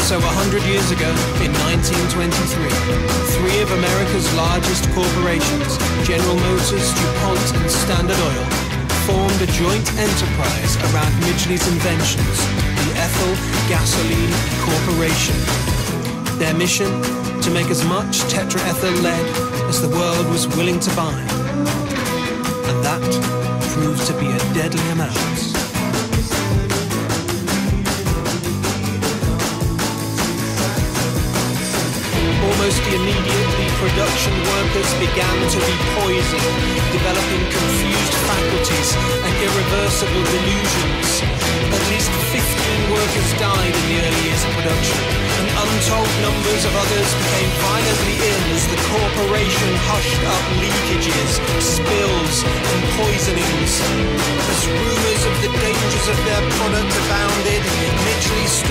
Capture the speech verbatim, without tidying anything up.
So a hundred years ago, in nineteen twenty-three, three of America's largest corporations, General Motors, DuPont, and Standard Oil, formed a joint enterprise around Midgley's inventions, the Ethyl Gasoline Corporation. Their mission? To make as much tetraethyl lead as the world was willing to buy. And that proved to be a deadly amount. Almost immediately, production workers began to be poisoned, developing confused faculties and irreversible delusions. At least fifteen workers died in the early years of production, and untold numbers of others became violently ill as the corporation hushed up leakages, spills, and poisonings. As rumors of the dangers of their product abounded, Midgley stood